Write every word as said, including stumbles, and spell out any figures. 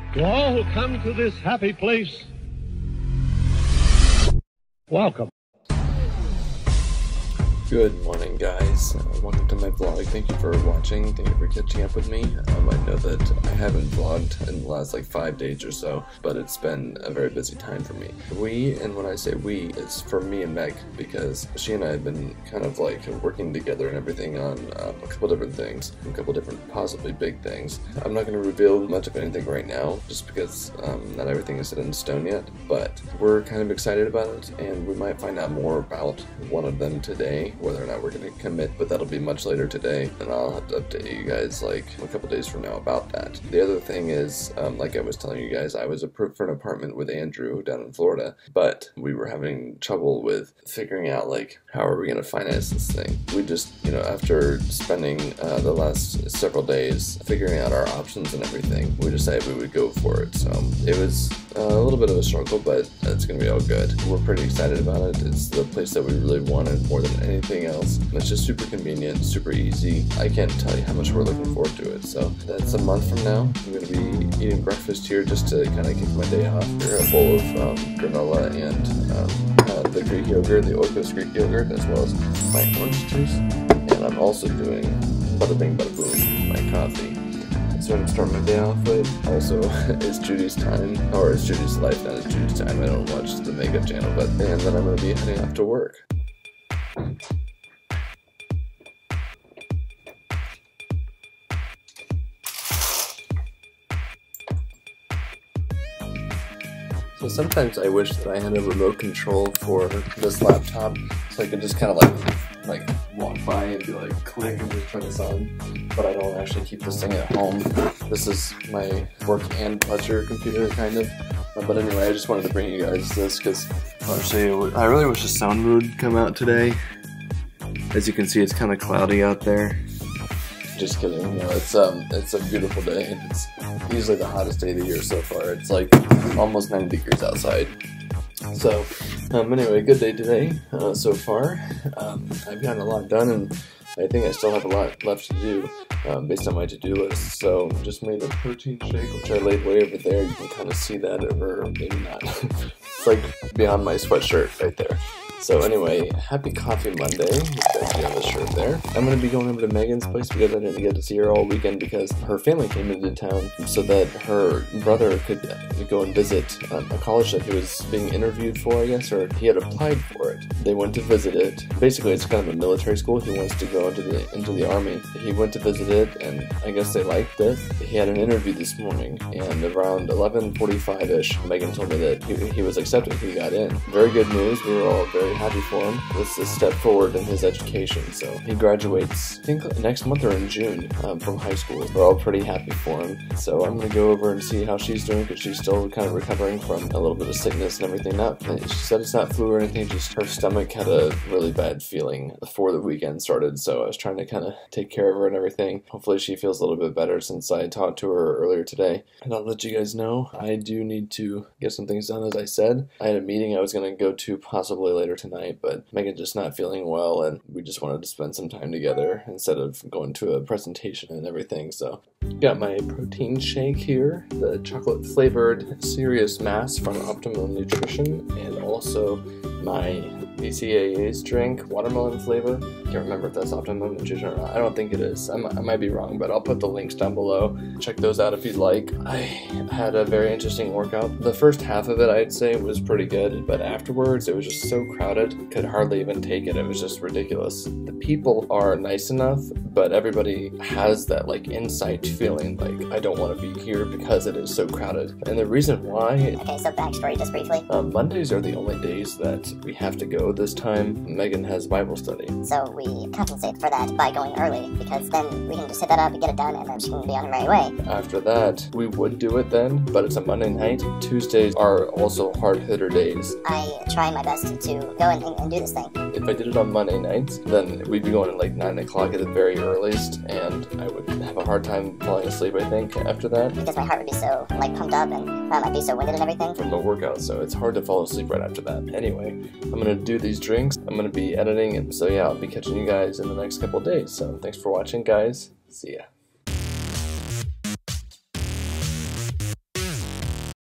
To all who come to this happy place, welcome. Good morning, guys. Uh, welcome to my vlog. Thank you for watching. Thank you for catching up with me. Um, I know that I haven't vlogged in the last like five days or so, but it's been a very busy time for me. We, and when I say we, it's for me and Meg, because she and I have been kind of like working together and everything on um, a couple different things, a couple different possibly big things. I'm not going to reveal much of anything right now, just because um, not everything is set in stone yet, but we're kind of excited about it, and we might find out more about one of them today, whether or not we're going to commit, but that'll be much later today, and I'll have to update you guys like a couple days from now about that. The other thing is, um, like I was telling you guys, I was approved for an apartment with Andrew down in Florida, but we were having trouble with figuring out like how are we going to finance this thing. We just, you know, after spending uh, the last several days figuring out our options and everything, we decided we would go for it. So it was uh, a little bit of a struggle, but it's going to be all good. We're pretty excited about it. It's the place that we really wanted more than anything else. It's just super convenient, super easy. I can't tell you how much we're looking forward to it. So that's a month from now. I'm going to be eating breakfast here just to kind of kick my day off. Here, a bowl of um, granola and um, uh, the Greek yogurt, the Oikos Greek yogurt, as well as my orange juice. And I'm also doing bada bing bada boom, my coffee. So I'm starting my day off with. Also, it's Judy's time, or it's Judy's life, not it's Judy's time. I don't watch the makeup channel, but and then I'm going to be heading off to work. So sometimes I wish that I had a remote control for this laptop, so I could just kind of like like walk by and be like click and just turn this on, but I don't actually keep this thing at home. This is my work and pleasure computer, kind of. Uh, but anyway, I just wanted to bring you guys this because I'll show you. I really wish the sun would come out today. As you can see, it's kind of cloudy out there. Just kidding, you know, it's um, it's a beautiful day, and it's easily the hottest day of the year so far. It's like almost ninety degrees outside. So, um, anyway, good day today uh, so far. Um, I've gotten a lot done, and I think I still have a lot left to do um, based on my to-do list. So, just made a protein shake, which I laid way over there. You can kind of see that, or maybe not. It's like beyond my sweatshirt right there. So anyway, happy Coffee Monday. You guys see on the shirt there. I'm going to be going over to Megan's place because I didn't get to see her all weekend because her family came into town so that her brother could go and visit um, a college that he was being interviewed for, I guess, or he had applied for it. They went to visit it. Basically, it's kind of a military school. He wants to go into the into the army. He went to visit it, and I guess they liked it. He had an interview this morning, and around eleven forty-five-ish, Megan told me that he, he was accepted. He got in. Very good news. We were all very happy for him. This is a step forward in his education. So he graduates, I think next month or in June um, from high school. We're all pretty happy for him. So I'm gonna go over and see how she's doing because she's still kind of recovering from a little bit of sickness and everything. Not, she said it's not flu or anything. Just her stomach had a really bad feeling before the weekend started. So I was trying to kind of take care of her and everything. Hopefully she feels a little bit better since I talked to her earlier today. And I'll let you guys know I do need to get some things done. As I said, I had a meeting I was gonna go to possibly later tonight, but Megan's just not feeling well, and we just wanted to spend some time together instead of going to a presentation and everything. So got my protein shake here, the chocolate flavored Serious Mass from Optimum Nutrition, and also my B C A A's drink, watermelon flavor. Can't remember if that's Optimum Nutrition or not. I don't think it is. I might, I might be wrong, but I'll put the links down below. Check those out if you'd like. I had a very interesting workout. The first half of it, I'd say, was pretty good, but afterwards, it was just so crowded, could hardly even take it. It was just ridiculous. The people are nice enough, but everybody has that like inside feeling like, I don't want to be here because it is so crowded. And the reason why... Okay, so backstory just briefly. Um, Mondays are the only days that we have to go this time. Megan has Bible study. So we compensate for that by going early, because then we can just hit that up and get it done, and then she can be on her merry way. After that, we would do it then, but it's a Monday night. Tuesdays are also hard hitter days. I try my best to go and, and do this thing. If I did it on Monday nights, then we'd be going at like nine o'clock at the very earliest, and I would have a hard time falling asleep, I think, after that. Because my heart would be so, like, pumped up, and um, I'd be so winded and everything. From the workout, so it's hard to fall asleep right after that. Anyway, I'm gonna do these drinks, I'm gonna be editing, and so yeah, I'll be catching you guys in the next couple days. So thanks for watching, guys. See ya.